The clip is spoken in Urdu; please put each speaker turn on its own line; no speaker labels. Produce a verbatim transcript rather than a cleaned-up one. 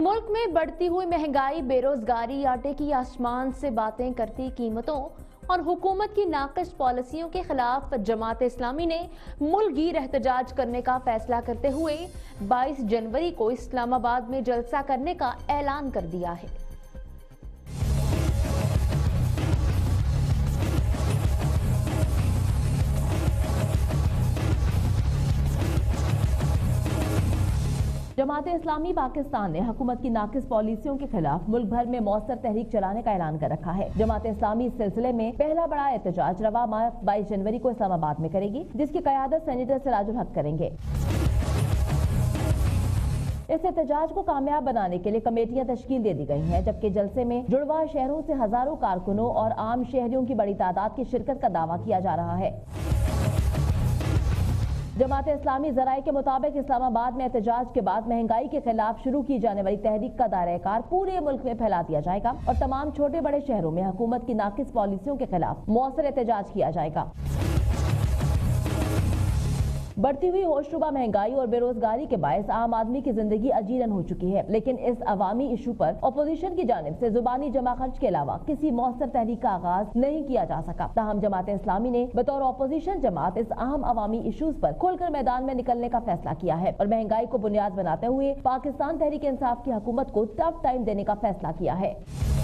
ملک میں بڑھتی ہوئی مہنگائی، بے روزگاری، آٹے کی آسمان سے باتیں کرتی قیمتوں اور حکومت کی ناقص پالیسیوں کے خلاف جماعت اسلامی نے ملک گیر احتجاج کرنے کا فیصلہ کرتے ہوئے بائیس جنوری کو اسلام آباد میں جلسہ کرنے کا اعلان کر دیا ہے۔
جماعت اسلامی پاکستان نے حکومت کی ناقص پالیسیوں کے خلاف ملک بھر میں مؤثر تحریک چلانے کا اعلان کر رکھا ہے۔ جماعت اسلامی اس سلسلے میں پہلا بڑا احتجاج رواں ماہ بائیس جنوری کو اسلام آباد میں کرے گی، جس کی قیادت سینیٹر سراج الحق کریں گے۔ اس احتجاج کو کامیاب بنانے کے لیے کمیٹیاں تشکیل دے دی گئی ہیں، جبکہ جلسے میں جڑواں شہروں سے ہزاروں کارکنوں اور عام شہریوں کی بڑی تعداد کی شرکت کا دعویٰ کیا جا رہا ہے۔ جماعت اسلامی ذرائع کے مطابق اسلام آباد میں احتجاج کے بعد مہنگائی کے خلاف شروع کی جانے والی تحریک کا دائرہ کار پورے ملک میں پھیلا دیا جائے گا اور تمام چھوٹے بڑے شہروں میں حکومت کی ناقص پالیسیوں کے خلاف مؤثر احتجاج کیا جائے گا۔ بڑھتی ہوئی ہوشربا مہنگائی اور بے روزگاری کے باعث عام آدمی کی زندگی اجیرن ہو چکی ہے، لیکن اس عوامی ایشو پر اپوزیشن کی جانب سے زبانی جمع خرچ کے علاوہ کسی مؤثر تحریک کا آغاز نہیں کیا جا سکا۔ تاہم جماعت اسلامی نے بطور اپوزیشن جماعت اس اہم عوامی ایشوز پر کھل کر میدان میں نکلنے کا فیصلہ کیا ہے اور مہنگائی کو بنیاد بناتے ہوئے پاکستان تحریک انصاف کی حکومت کو ٹف ٹائم دینے کا فیصلہ کیا ہے۔